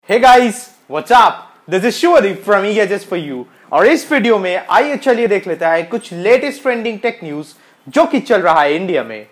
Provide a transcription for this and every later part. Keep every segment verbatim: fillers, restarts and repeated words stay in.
Hey guys, what's up? This is Shivadip from E H S for you और इस video में आइए चलिए देख लेता है कुछ लेटेस्ट ट्रेंडिंग टेक न्यूज जो कि चल रहा है इंडिया में।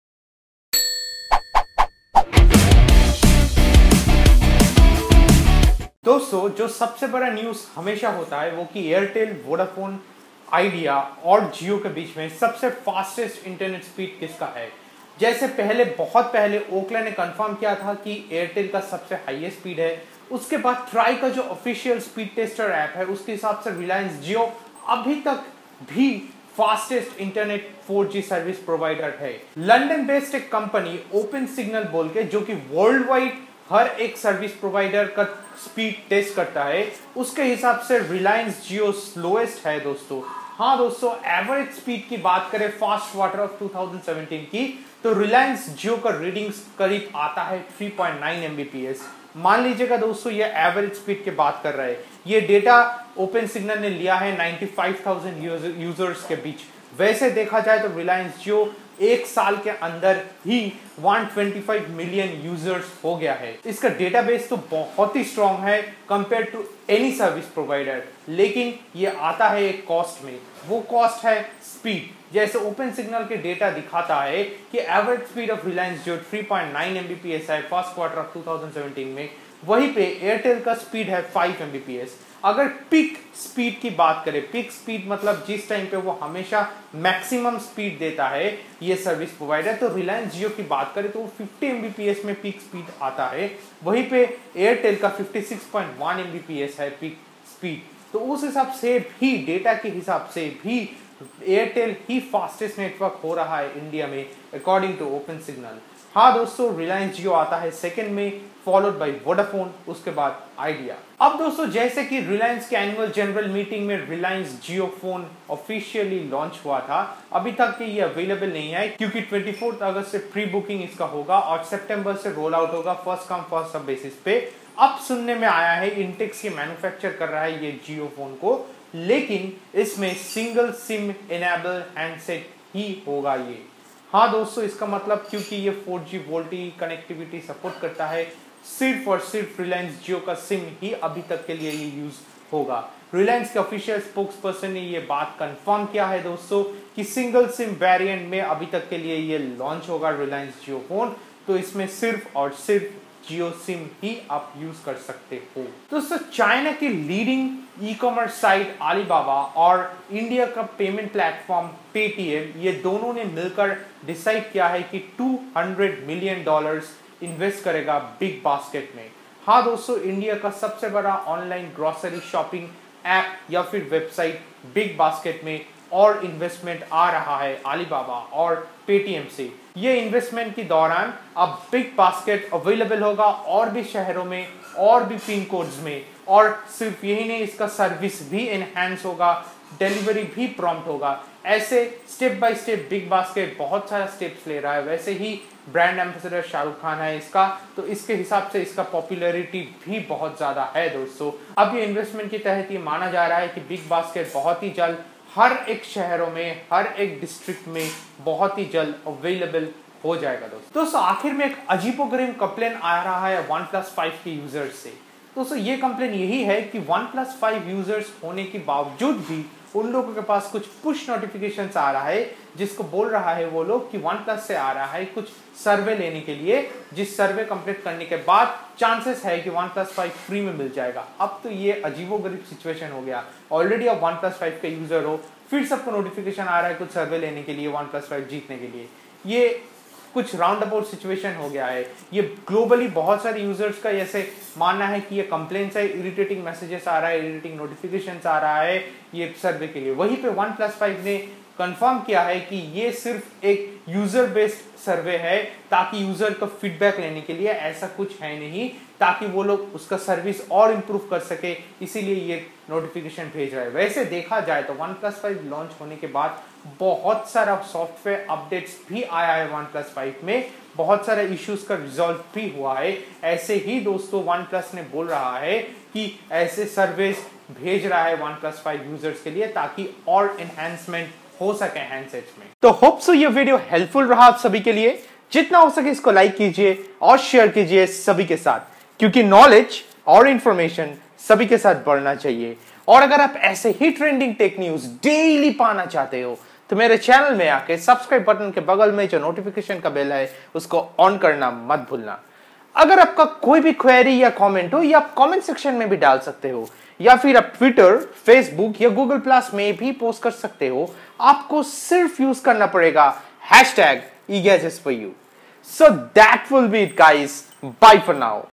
दोस्तों, जो सबसे बड़ा न्यूज हमेशा होता है वो कि एयरटेल, वोडाफोन, आइडिया और जियो के बीच में सबसे फास्टेस्ट इंटरनेट स्पीड किसका है। जैसे पहले बहुत पहले ओकला ने कंफर्म किया था कि एयरटेल का सबसे हाईएस्ट स्पीड है, उसके बाद ट्राई का जो ऑफिशियल स्पीड टेस्टर ऐप है उसके हिसाब से रिलायंस जियो अभी तक भी fastest internet four G service provider है। लंदन बेस्ड एक कंपनी ओपन सिग्नल बोल के, जो कि वर्ल्ड वाइड हर एक सर्विस प्रोवाइडर का स्पीड टेस्ट करता है, उसके हिसाब से रिलायंस जियो स्लोएस्ट है दोस्तों। हाँ दोस्तों, एवरेज स्पीड की बात करें fast quarter of two thousand seventeen की, तो रिलायंस जियो का रीडिंग्स करीब आता है थ्री पॉइंट नाइन एमबीपीएस। मान लीजिएगा दोस्तों, ये एवरेज स्पीड की बात कर रहे हैं। ये डेटा ओपन सिग्नल ने लिया है नाइंटी फाइव थाउजेंड यूजर्स के बीच। वैसे देखा जाए तो रिलायंस जियो एक साल के अंदर ही one twenty five million users हो गया है। इसका डेटाबेस तो बहुत ही स्ट्रांग है compare to any service provider, लेकिन ये आता है एक कॉस्ट में। वो कॉस्ट है स्पीड। जैसे ओपन सिग्नल के डेटा दिखाता है कि average speed of Reliance Jio three point nine Mbps है first quarter of two thousand seventeen में, वहीं पे एयरटेल का स्पीड है फाइव एमबीपीएस। अगर पिक स्पीड की बात करें, पिक स्पीड मतलब जिस टाइम पे वो हमेशा मैक्सिमम स्पीड देता है ये सर्विस प्रोवाइडर, तो रिलायंस जियो की बात करें तो वो फिफ्टी एमबीपीएस में पिक स्पीड आता है। वहीं पे एयरटेल का fifty six point one MBPS है पिक स्पीड। तो उस हिसाब से भी, डेटा के हिसाब से भी एयरटेल ही फास्टेस्ट नेटवर्क हो रहा है इंडिया में अकॉर्डिंग टू ओपन सिग्नल। हाँ दोस्तों, रिलायंस जियो आता है सेकंड में, फॉलोड बाय वोडाफोन, उसके बाद आइडिया। अब दोस्तों, जैसे कि रिलायंस के एनुअल जनरल मीटिंग में Reliance Jio phone officially launch हुआ था, अभी तक ये अवेलेबल नहीं है क्योंकि ट्वेंटी फोर्थ अगस्त से प्री बुकिंग इसका होगा और सितंबर से रोल आउट होगा first come first serve basis पे। अब सुनने में आया है इंटेक्स ये मैन्युफैक्चर कर रहा है ये जियो फोन को, लेकिन इसमें सिंगल सिम इनेबल हैंडसेट ही होगा ये। हाँ दोस्तों, इसका मतलब क्योंकि ये four G VoLTE connectivity support करता है, सिर्फ और सिर्फ रिलायंस जियो का सिम ही अभी तक के लिए ये यूज होगा। रिलायंस के ऑफिशियल स्पोक्स पर्सन ने ये बात कंफर्म किया है दोस्तों कि सिंगल सिम वेरिएंट में अभी तक के लिए ये लॉन्च होगा रिलायंस जियो फोन। तो इसमें सिर्फ और सिर्फ जियो सिम ही आप यूज कर सकते हो। दोस्तों, चाइना की leading e commerce site Alibaba और इंडिया का पेमेंट प्लेटफॉर्म पेटीएम, ये दोनों ने मिलकर डिसाइड किया है कि two hundred million dollars invest करेगा बिग बास्केट में। हाँ दोस्तों, इंडिया का सबसे बड़ा ऑनलाइन ग्रोसरी शॉपिंग ऐप या फिर वेबसाइट बिग बास्केट में और इन्वेस्टमेंट आ रहा है अलीबाबा और पेटीएम से। ये इन्वेस्टमेंट के दौरान अब बिग बास्केट अवेलेबल होगा और भी शहरों में और भी पिन कोड्स में, और सिर्फ यही नहीं, इसका सर्विस भी एनहांस होगा, डिलीवरी भी प्रॉम्प्ट होगा। ऐसे step by step Big Basket बहुत सारा स्टेप्स ले रहा है। वैसे ही ब्रांड एम्बेसडर शाहरुख खान है इसका, तो इसके हिसाब से इसका पॉपुलैरिटी भी बहुत ज्यादा है दोस्तों। अब ये इन्वेस्टमेंट के तहत ये माना जा रहा है कि बिग बास्केट बहुत ही जल्द हर एक शहरों में, हर एक डिस्ट्रिक्ट में बहुत ही जल्द अवेलेबल हो जाएगा दोस्तों। दोस्तों, आखिर में एक अजीबोगरीब कंप्लेन आ रहा है वन प्लस फाइव के यूजर्स से। दोस्तों, ये कंप्लेन यही है कि वन प्लस फाइव यूजर्स होने के बावजूद भी उन लोगों के पास कुछ पुश नोटिफिकेशन आ रहा है, जिसको बोल रहा है वो लोग कि वन प्लस से आ रहा है कुछ सर्वे लेने के लिए, जिस सर्वे कंप्लीट करने के बाद चांसेस है कि वन प्लस फाइव फ्री में मिल जाएगा। अब तो ये अजीबोगरीब सिचुएशन हो गया। ऑलरेडी आप वन प्लस फाइव के यूजर हो, फिर सबको नोटिफिकेशन आ रहा है कुछ सर्वे लेने के लिए वन प्लस फाइव जीतने के लिए। ये कुछ राउंड अबाउट सिचुएशन हो गया है। ये ग्लोबली बहुत सारे यूजर्स का ऐसे मानना है कि ये कंप्लेंट्स है, इरिटेटिंग मैसेजेस आ रहा है, इरिटेटिंग नोटिफिकेशंस आ रहा है ये सर्वे के लिए। वहीं पे वन प्लस फाइव ने कंफर्म किया है कि ये सिर्फ एक यूजर बेस्ड सर्वे है, ताकि यूजर का फीडबैक लेने के लिए, ऐसा कुछ है नहीं, ताकि वो लोग उसका सर्विस और इम्प्रूव कर सके, इसीलिए ये नोटिफिकेशन भेज रहा है। वैसे देखा जाए तो वन प्लस फाइव लॉन्च होने के बाद बहुत सारा सॉफ्टवेयर अपडेट्स भी आया है वन प्लस फाइव में, बहुत सारे इश्यूज का रिजॉल्व भी हुआ है। ऐसे ही दोस्तों वन प्लस ने बोल रहा है कि ऐसे सर्विस भेज रहा है वन प्लस फाइव यूजर्स के लिए, ताकि और एनहांसमेंट हो सके हैंडसेट्स में। तो होप सो ये वीडियो हेल्पफुल रहा आप सभी के लिए। जितना हो सके इसको लाइक कीजिए और शेयर कीजिए सभी के साथ, क्योंकि नॉलेज और इंफॉर्मेशन सभी के साथ बढ़ना चाहिए। और अगर आप ऐसे ही ट्रेंडिंग टेक न्यूज डेली पाना चाहते हो तो मेरे चैनल में आके सब्सक्राइब बटन के बगल में जो नोटिफिकेशन का बेल है उसको ऑन करना मत भूलना। अगर आपका कोई भी क्वेरी या कमेंट हो या आप कमेंट सेक्शन में भी डाल सकते हो, या फिर आप ट्विटर, फेसबुक या गूगल प्लस में भी पोस्ट कर सकते हो। आपको सिर्फ यूज करना पड़ेगा hashtag e gadgets for you. So that will be it guys, bye for now.